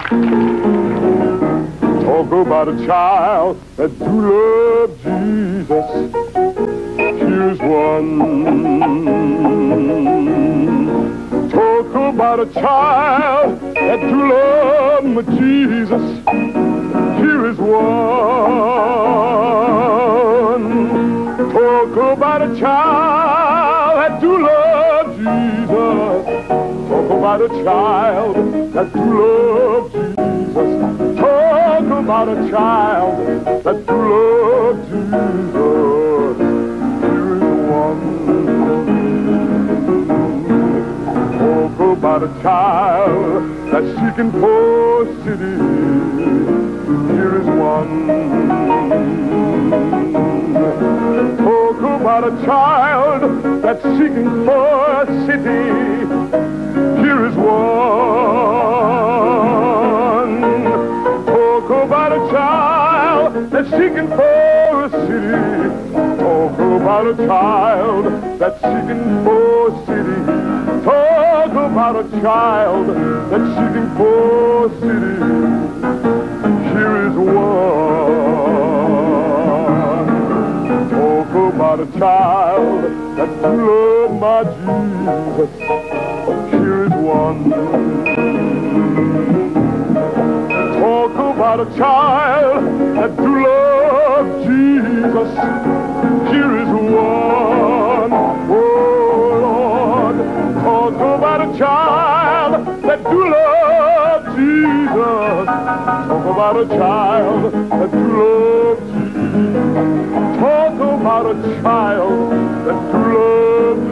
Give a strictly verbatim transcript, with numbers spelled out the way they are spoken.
Talk about a child that do love Jesus. Here's one. Talk about a child that do love my Jesus. Here is one. Talk about a child that do love Jesus. Talk about a child that do love Jesus. Talk about a child that do love Jesus. Here is one. Talk about a child that's seeking for a city. Here is one. Talk about a child that's seeking for a city. Here is one. Talk about a child that's seeking for a city. Talk about a child that's seeking for a city. Talk about a child that's seeking for a city. Here is one. Talk about a child that do love my Jesus. Here is one. Talk about a child that do love Jesus. Here is one. Oh Lord, talk about a child that do love Jesus. Talk about a child that do love Jesus. Talk about a child that do love